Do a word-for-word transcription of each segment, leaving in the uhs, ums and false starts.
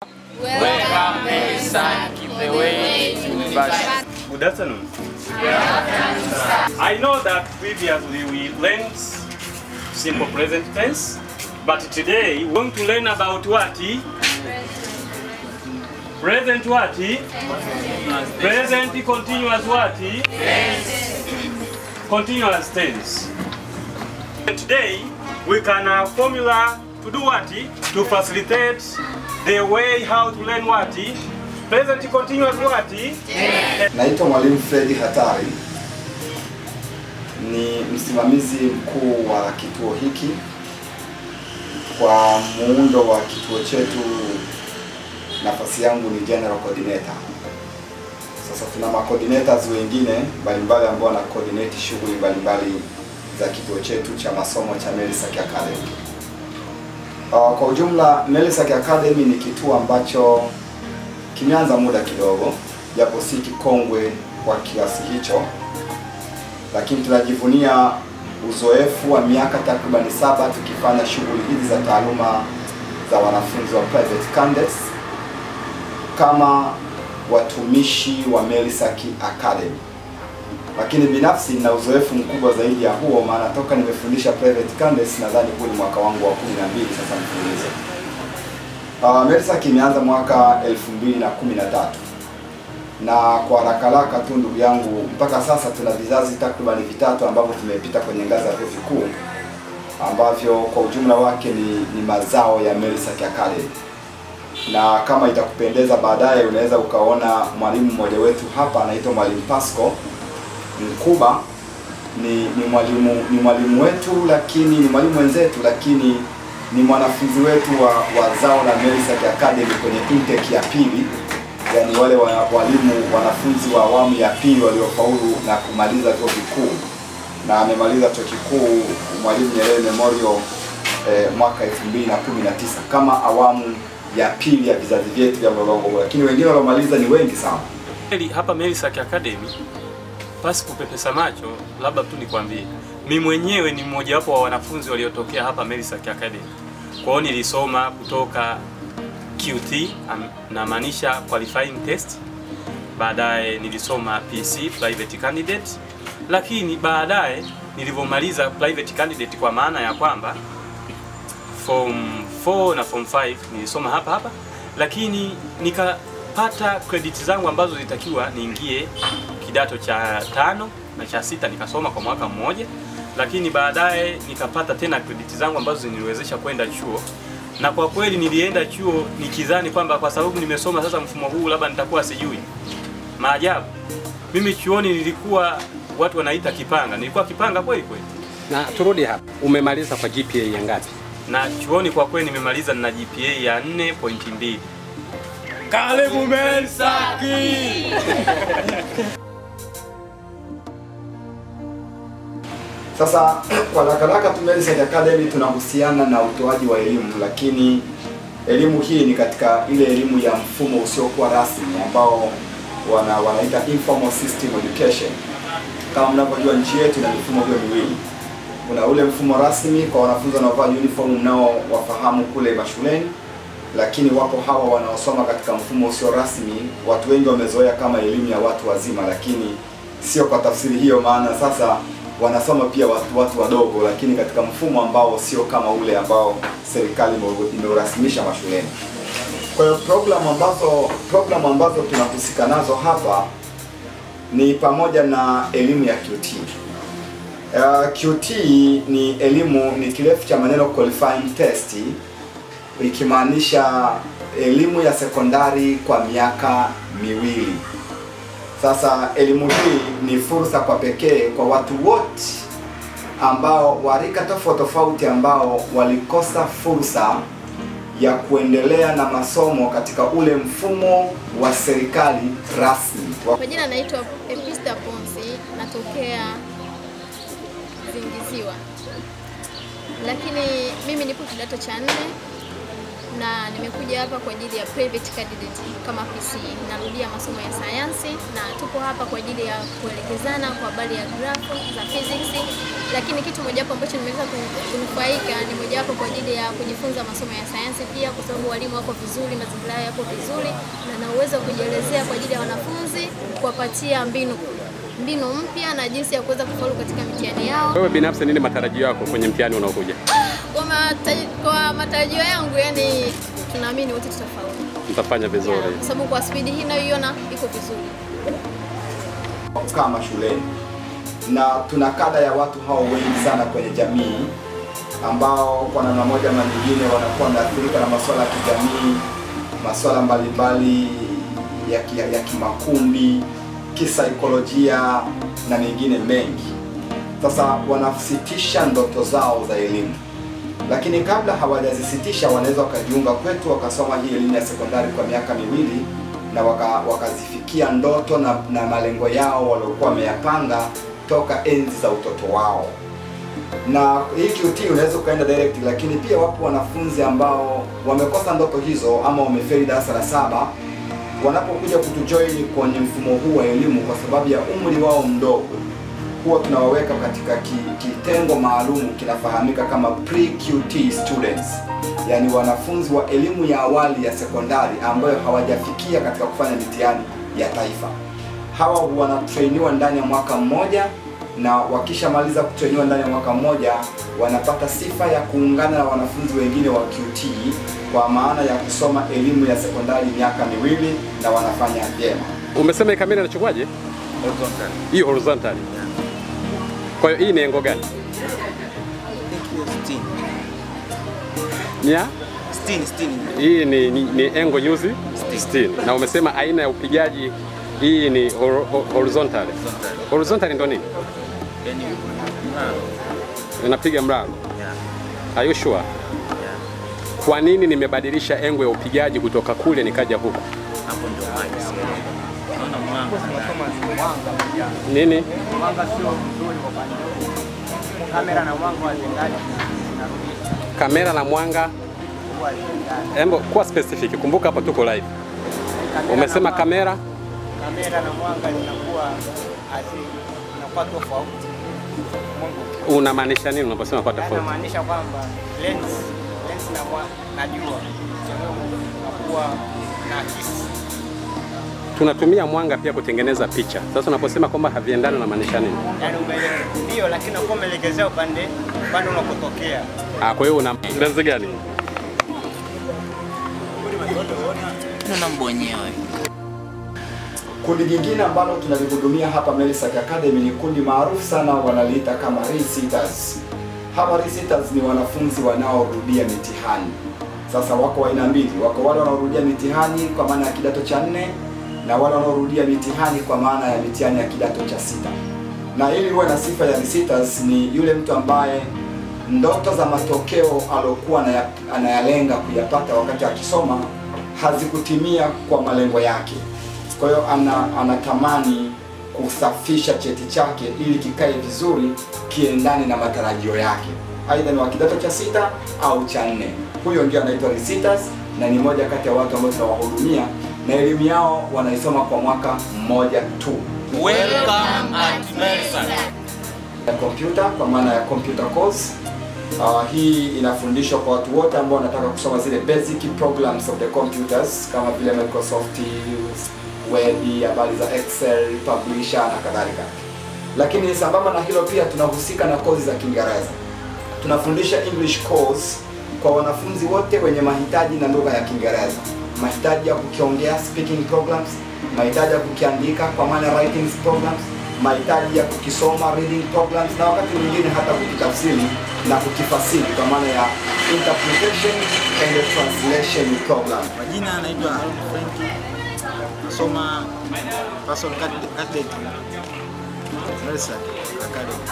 Welcome, Melissa, keep the way to university. Good afternoon. Good afternoon. I know that previously we learned simple present tense, but today we want to learn about what? Present what? Present continuous what? Continuous tense. And today we can have formula to do what? To facilitate the way how to learn what? Present continuous what? Naitwa Mwalimu Fredi Hatari. Ni msimamizi mkuu wa kituo hiki. Kwa muundo wa kituo chetu, nafasi yangu ni General Coordinator. Sasa tuna ma coordinators wengine mbalimbali ambao wana coordinate shughuli mbalimbali za kituo chetu cha masomo cha Melisaki Academy. Uh, kwa ujumla Melisaki Academy ni kituo ambacho kimeanza muda kidogo, japo si kikongwe kwa kiasi hicho, lakini tunajivunia uzoefu wa miaka takriban saba tukifanya shughuli hizi za taaluma za wanafunzi wa private candidates kama watumishi wa Melisaki Academy. Lakini binafsi nina uzoefu mkubwa zaidi ya huo, maana toka nimefundisha private candidates nadhani huu ni mwaka wangu wa kumi na mbili sasa mfululizo. Uh, Melisaki imeanza mwaka elfu mbili na kumi na tatu. Na kwa haraka haraka tu ndugu yangu, mpaka sasa tuna vizazi takriban vitatu ambavyo tumepita kwenye ngazi ya vyuo vikuu ambavyo kwa ujumla wake ni, ni mazao ya Melisaki Academy. Na kama itakupendeza baadaye unaweza ukaona mwalimu mmoja wetu hapa anaitwa Mwalimu Pasco Mkuba. Ni ni mwalimu ni mwalimu wetu, lakini ni mwalimu wenzetu, lakini ni mwanafunzi wetu wa, wa zao la Melisaki Academy kwenye intake ya pili. Yani wale wa, walimu wanafunzi wa awamu ya pili waliofaulu na kumaliza chuo kikuu, na amemaliza chuo kikuu Mwalimu Nyerere Memorial eh, mwaka elfu mbili na kumi na tisa kama awamu ya pili ya vizazi vyetu vya mlolongo, lakini wengine waliomaliza ni wengi sana. Hapa Melisaki Academy, pasi kupepesa macho, labda tu nikwambie, mimi mwenyewe ni mmoja wapo wa wanafunzi waliotokea hapa Melisaki Academy. Kwa hiyo nilisoma kutoka Q T, na maanisha qualifying test. Baadaye nilisoma P C, private candidate. Lakini baadaye nilivomaliza private candidate, kwa maana ya kwamba form four na form five nilisoma hapa hapa, lakini nikapata credit zangu ambazo zitakiwa niingie kidato cha tano na cha sita, nikasoma kwa mwaka mmoja. Lakini baadaye nikapata tena credit zangu ambazo ziniwezesha kwenda chuo. Na kwa kweli nilienda chuo nikidhani kwamba kwa sababu nimesoma sasa mfumo huu labda nitakuwa sijui. Maajabu. Mimi chuoni nilikuwa watu wanaita kipanga. Nilikuwa kipanga kweli kweli. Na turudi hapa. Umemaliza kwa G P A ya ngapi? Na chuoni kwa kweli nimemaliza na G P A ya nne nukta mbili. Karibu Melisaki. Sasa kwa haraka tu Melisaki Academy tunahusiana na utoaji wa elimu, lakini elimu hii ni katika ile elimu ya mfumo usiokuwa rasmi ambao wana wanaita informal system education. Kama mnavyojua nchi yetu ina mifumo hiyo miwili. Kuna ule mfumo rasmi kwa wanafunzi wanaovaa uniform mnao wafahamu kule mashuleni, lakini wapo hawa wanaosoma katika mfumo usio rasmi. Watu wengi wamezoea kama elimu ya watu wazima, lakini sio kwa tafsiri hiyo, maana sasa wanasoma pia watu watu wadogo, lakini katika mfumo ambao sio kama ule ambao serikali imeurasimisha mashuleni. Kwa hiyo program ambazo program ambazo tunahusika nazo hapa ni pamoja na elimu ya Q T. Uh, Q T ni elimu, ni kirefu cha maneno qualifying test, ikimaanisha elimu ya sekondari kwa miaka miwili. Sasa elimu hii ni fursa kwa pekee kwa watu wote ambao warika tofauti tofauti ambao walikosa fursa ya kuendelea na masomo katika ule mfumo wa serikali rasmi. Kwa jina naitwa Epista Ponsi, natokea Zingiziwa. Lakini mimi nipo kidato cha nne na nimekuja hapa kwa ajili ya private candidate kama P C. Narudia masomo ya sayansi na tupo hapa kwa ajili ya kuelekezana kwa habari ya graph za physics, lakini kitu mojawapo ambacho nimeweza kunufaika ni mojawapo kwa ajili ya kujifunza masomo ya sayansi pia, kwa sababu walimu wako vizuri, mazingira yako vizuri, na na uwezo wa kujielezea kwa ajili ya wanafunzi, kuwapatia mbinu mbinu mpya na jinsi ya kuweza kufaulu katika mitihani yao. Wewe binafsi nini matarajio yako kwenye mtihani unaokuja? Kwa matarajio, kwa matarajio yangu yani tunaamini wote tutafaulu. Mtafanya vizuri. Yeah, kwa sababu kwa speed hii nayoiona iko vizuri. Kama shuleni na tuna kada ya watu hao wengi sana kwenye jamii ambao kwa namna moja na nyingine wanakuwa wanaathirika na masuala ya kijamii, masuala mbalimbali ya, ya, ya kimakundi, kisaikolojia na mengine mengi. Sasa wanasitisha ndoto zao za elimu, lakini kabla hawajazisitisha wanaweza wakajiunga kwetu wakasoma hii elimu ya sekondari kwa miaka miwili na waka, wakazifikia ndoto na, na malengo yao waliokuwa wameyapanga toka enzi za utoto wao. Na hii Q T unaweza ukaenda direct, lakini pia wapo wanafunzi ambao wamekosa ndoto hizo ama wamefeli darasa la saba, wanapokuja kutujoin kwenye mfumo huu wa elimu kwa sababu ya umri wao mdogo, huwa tunawaweka katika kitengo maalum kinafahamika kama pre-Q T students, yani wanafunzi wa elimu ya awali ya sekondari ambayo hawajafikia katika kufanya mitihani ya taifa. Hawa wanatrainiwa ndani ya mwaka mmoja, na wakishamaliza kutrainiwa ndani ya mwaka mmoja wanapata sifa ya kuungana na wanafunzi wengine wa Q T kwa maana ya kusoma elimu ya sekondari miaka miwili na wanafanya vyema. Umesema kamera inachukuaje? Horizontal. Hiyo horizontal. Kwa hiyo hii ni engo gani? Nia? sitini, sitini. Hii ni, ni, ni engo nyuzi sitini. Na umesema aina ya upigaji hii ni hor, hor, horizontal. Horizontal. Horizontal ndio nini? Yaani mralo. Unapiga mralo. Yeah. Are you sure? Yeah. Kwa nini nimebadilisha engo ya upigaji kutoka kule nikaja huku? Hapo ndio maji. Naona mwanga. Nini? Mwanga sio mzuri kwa pande. Kamera na mwanga hazendani. Kamera na mwanga. Embo kwa specific. Kumbuka hapa tuko live. Kamera umesema na kamera? Kamera na mwanga zinakuwa hazi inakuwa tofauti. Mungu. Unamaanisha nini unaposema kwa tofauti? Inamaanisha kwamba lens lens na mwanga na jua inakuwa na kisi. Tunatumia mwanga pia kutengeneza picha. Sasa unaposema kwamba haviendani na maanisha nini? Yaani ndio, lakini unakuwa umeelekezea upande upande unakotokea. Ah, kwa hiyo una lens gani? Tuna mbonyewe. Kundi jingine ambalo tunalihudumia hapa Melisack Academy ni kundi maarufu sana, wanaliita kama re-sitters. Hawa re-sitters ni wanafunzi wanaorudia mitihani. Sasa wako aina mbili, wako wale wanaorudia mitihani kwa maana ya kidato cha nne na wale wanaorudia mitihani kwa maana ya mitihani ya kidato cha sita. Na ili uwe na sifa ya re-sitters ni yule mtu ambaye ndoto za matokeo alokuwa anayalenga kuyapata wakati akisoma hazikutimia kwa malengo yake. Kwa hiyo ana, anatamani kusafisha cheti chake ili kikae vizuri, kiendane na matarajio yake, aidha ni wa kidato cha sita au cha nne. Huyo ndio anaitwa re-sitters na ni moja kati ya watu ambao tunawahudumia, na elimu yao wanaisoma kwa mwaka mmoja tu. Welcome at Melisack. Ya computer kwa maana ya computer course. Uh, hii inafundishwa kwa watu wote ambao wanataka kusoma zile basic programs of the computers kama vile Microsoft Word, habari za Excel, Publisher na kadhalika. Lakini sambamba na hilo pia tunahusika na kozi za Kiingereza. Tunafundisha English course kwa wanafunzi wote wenye mahitaji na lugha ya Kiingereza. Mahitaji ya kukiongea speaking programs, mahitaji ya kukiandika kwa maana writing programs, mahitaji ya kukisoma reading programs, na wakati mwingine hata kukitafsiri na kukifasiri kwa maana ya interpretation and translation program. Majina anaitwa Aaron Franki. Nasoma personal candidate Melisack Academy.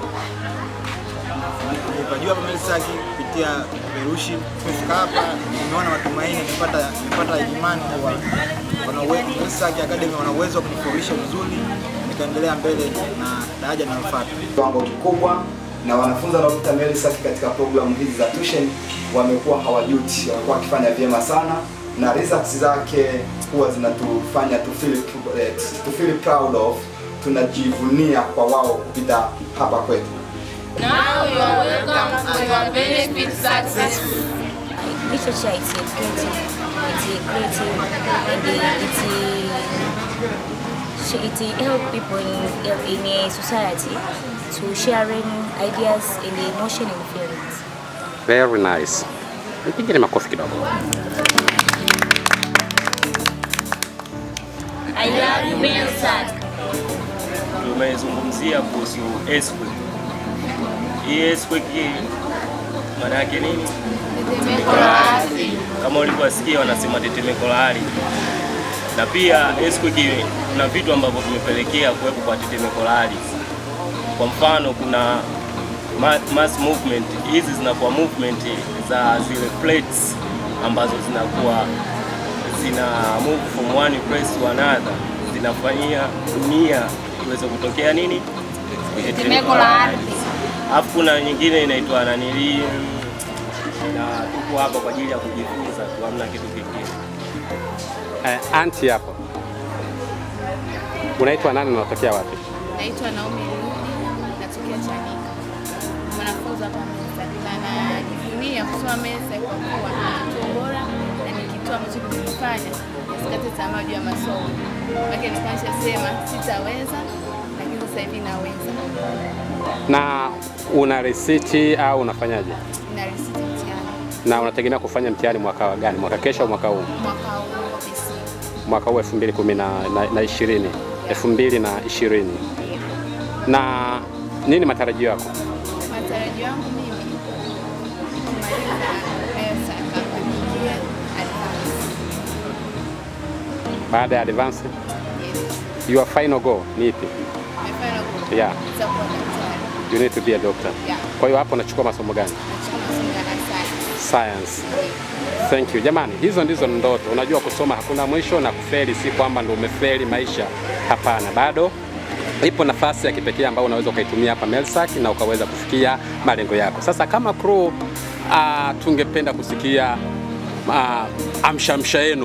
Nimepajua hapa Melisack kupitia Perushi. Kufika hapa nimeona matumaini, nimepata nimepata imani kwa wana uwezo Melisack Academy wana uwezo wa kunifundisha vizuri, nikaendelea mbele na daraja linalofuata. Kiwango kikubwa na wanafunzi wanaopita Melisac katika programu hizi za tuition wamekuwa hawajuti, wamekuwa wakifanya vyema sana na results zake huwa zinatufanya to feel to feel proud of, tunajivunia kwa wao kupita hapa kwetu. Now you are welcome to your benefit successful. Literature is a creative, it's a creative, and it it help people in in a society to sharing ideas and emotion and feelings. Very nice. Nipigeni makofi kidogo. I love you Melisac. Tumezungumzia kuhusu earthquake. Hii earthquake maana yake nini? Tetemeko la ardhi. Kama ulivyosikia wanasema tetemeko la ardhi. Na pia earthquake kuna vitu ambavyo vimepelekea kuwepo kwa tetemeko la ardhi. Kwa mfano kuna mass movement, hizi zinakuwa movement za zile plates ambazo zinakuwa zina move from one place to another, zinafanyia dunia iweze kutokea nini? Tetemeko la ardhi. Alafu kuna nyingine inaitwa nanili, na tuko hapa kwa ajili ya kujifunza tu, hamna kitu kingine. Eh, anti hapo. Unaitwa nani na unatokea wapi? Naitwa Naomi Rudi, natokea Chanika. Mwanafunzi hapa Melisac na najivunia kusoma Melisac kwa kuwa ni kituo bora na ni kituo ambacho kinanifanya nisikate tamaa juu ya masomo. Maana nilikuwa sema sitaweza, lakini sasa hivi naweza. Na una risiti au unafanyaje? Na risiti mtihani. Na unategemea kufanya mtihani mwaka gani? Mwaka kesho au mwaka huu? Mwaka huu P C. Mwaka huu elfu mbili na ishirini. elfu mbili na ishirini. Na nini matarajio yako? Matarajio yangu mimi kumaliza Melisac kwa kuingia advance. Baada ya advance? Yes. Your final goal ni ipi? My final goal. Yeah. It's a doctor. You need to be a doctor. Yeah. Kwa hiyo hapo unachukua masomo gani? Nachukua masomo ya science. Science. Thank you. Jamani, hizo ndizo ndoto. Unajua kusoma hakuna mwisho na kufeli si kwamba ndio umefeli maisha. Hapana, bado ipo nafasi ya kipekee ambayo unaweza ukaitumia hapa Melisac na ukaweza kufikia malengo yako. Sasa kama crew uh, tungependa kusikia uh, amshamsha yenu.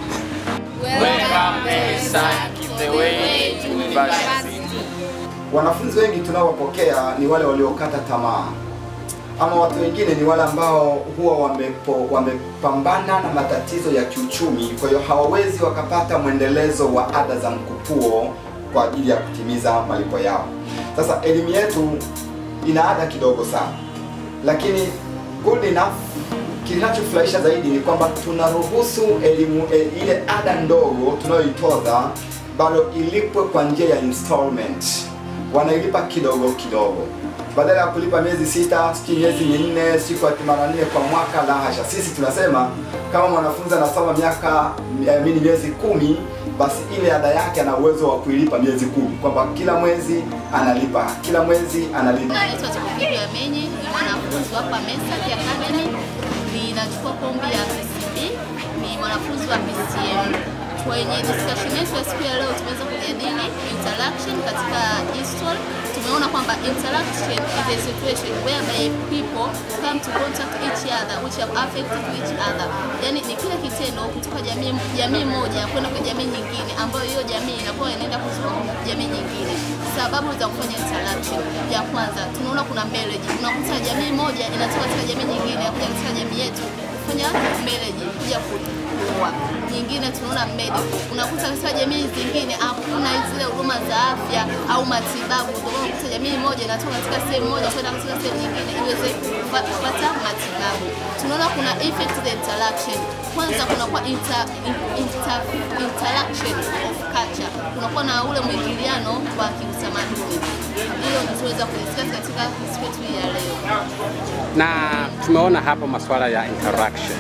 Welcome Melisac, the way to university. Wanafunzi wengi tunaowapokea ni wale waliokata tamaa, ama watu wengine ni wale ambao huwa wamepo, wamepambana na matatizo ya kiuchumi, kwa hiyo hawawezi wakapata mwendelezo wa ada za mkupuo kwa ajili ya kutimiza malipo yao. Sasa elimu yetu ina ada kidogo sana, lakini good enough, kinachofurahisha zaidi ni kwamba tunaruhusu elimu e, ile ada ndogo tunayoitoza bado ilipwe kwa njia ya installment. Wanailipa kidogo kidogo, badala ya kulipa miezi sita, siki miezi minne, siku ya mara nne kwa mwaka. La hasha, sisi tunasema kama mwanafunzi anasoma miaka mini miezi kumi, basi ile ada yake ana uwezo wa kuilipa miezi kumi, kwamba kila mwezi analipa, kila mwezi analipa. Naitwa Tukufiru Amenyi, ni mwanafunzi hapa Melisac Academy, ninachukua kombi ya P C B, ni mwanafunzi wa P C M. Kwenye discussion yetu ya siku ya leo tumeweza kujadili interaction katika history. Tumeona kwamba interaction is a situation whereby people come to contact each other which have affected each other. Yani ni kile kitendo kutoka jamii jamii moja kwenda kwa jamii nyingine ambayo hiyo jamii inakuwa inaenda kuzunguka jamii nyingine. Sababu za kufanya interaction, ya kwanza tunaona kuna marriage. Unakuta jamii moja inatoka katika jamii nyingine kuja katika jamii yetu kufanya marriage, kuja kuoa. Nyingine tunaona medical. Unakuta katika jamii zingine hakuna zile huduma za afya au matibabu. Kwa hiyo unakuta jamii moja inatoka katika sehemu moja kwenda katika sehemu nyingine iweze kupata matibabu. Tunaona kuna effect the interaction. Kwanza kuna kwa inter, inter, interaction of culture. Kunakuwa na ule mwingiliano wa kiutamaduni. Hiyo ndio tunaweza kuelezea katika siku ya leo. Na tumeona hapo masuala ya interaction.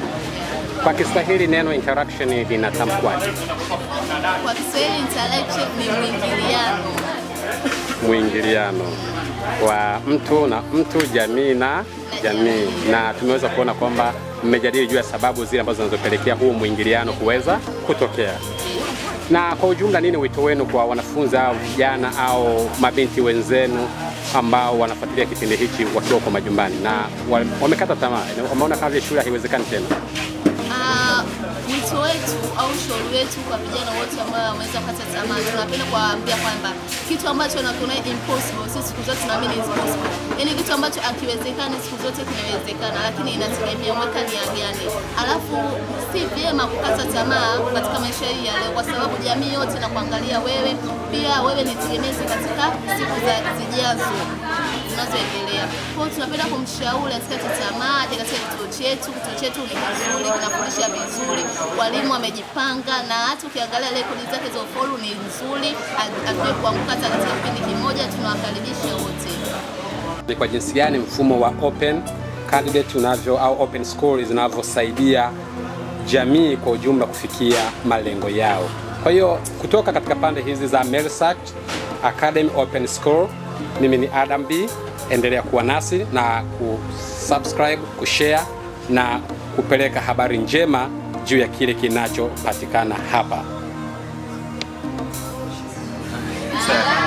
Kwa Kiswahili neno interaction linatamkwaje? Kwa Kiswahili interaction ni mwingiliano. Mwingiliano wa mtu na mtu, jamii na jamii. Na tumeweza kuona kwamba mmejadili juu ya sababu zile ambazo zinazopelekea huu mwingiliano kuweza kutokea. Na kwa ujumla, nini wito wenu kwa wanafunzi au vijana au mabinti wenzenu ambao wanafuatilia kipindi hichi wakiwa kwa majumbani na wamekata tamaa, wameona kama shule haiwezekani tena? Ah, wito wetu au ushauri wetu kwa vijana wote ambao wameweza kukata tamaa, tunapenda kuwaambia kwamba kitu ambacho wanakiona impossible sisi siku zote tunaamini is possible. Yaani kitu ambacho akiwezekani siku zote kinawezekana, lakini inategemea mweka nia gani. Alafu si vyema kukata tamaa katika maisha hii ya leo, kwa sababu jamii yote inakuangalia wewe, pia wewe ni tegemezi katika siku za zijazo tunazoendelea. Kwa hiyo tunapenda kumshauri asikate tamaa katika kituo chetu. Kituo chetu ni kizuri, kinafundisha vizuri, walimu wamejipanga, na hata ukiangalia rekodi zake za ufaulu ni nzuri, akiwe kuanguka hata katika kipindi kimoja. Tunawakaribisha wote. Ni kwa jinsi gani mfumo wa open candidate unavyo au open school zinavyosaidia jamii kwa ujumla kufikia malengo yao. Kwa hiyo kutoka katika pande hizi za Melsac Academy Open School, mimi ni Adam B. Endelea kuwa nasi na kusubscribe, kushare na kupeleka habari njema juu ya kile kinachopatikana hapa.